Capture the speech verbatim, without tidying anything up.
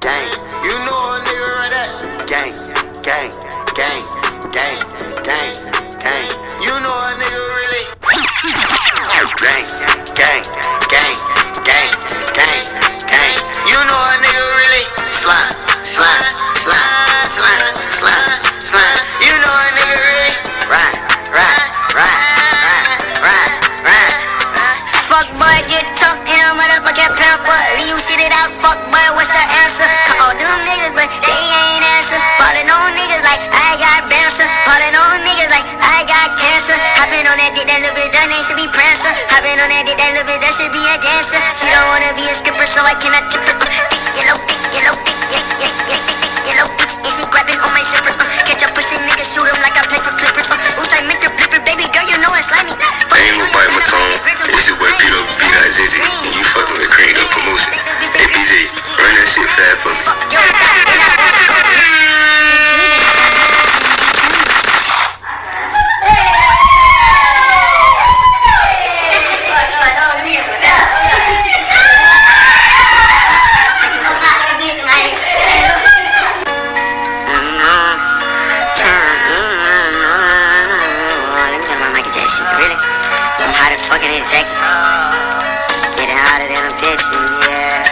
gang. You know a nigga right there. Gang, gang, gang, gang, gang, gang. You know a nigga really. Gang, gang, gang, gang, gang, gang. You know a nigga really. Slime, slime, slime, slime, slime, slime. You know a nigga really. Right, right, right, right, right, right. Fuck boy, get tucked in a motherfucking pamper. Leave you shit it out, fuck boy, what's the answer? All them niggas, but they ain't answer. Ballin' on niggas like I got bouncer. Ballin' on niggas like I got cancer. Hoppin' on that dick, that little bit, that name should be Prancer. Hoppin' on that dick, that little bit, that should be a dancer. She don't wanna be a stripper, so I cannot tip her. Uh, big yellow, big yellow, big, yeah, yeah, yeah, big, big yellow, big, and she grabbing on my zipper. Uh, catch a pussy nigga, shoot him like I play for Clippers. Uh, ooh, I Mister Flipper, baby girl, you know it's slimy. I ain't gonna bite my tongue. It's your boy P O B got Zizzy, and you fucking with Cream Up Promotion. Hey P J, run that shit fast for me. Fuck your dad, and I want to go. Really? I'm hot as fucking in a jacket. Getting hotter than a bitch, yeah.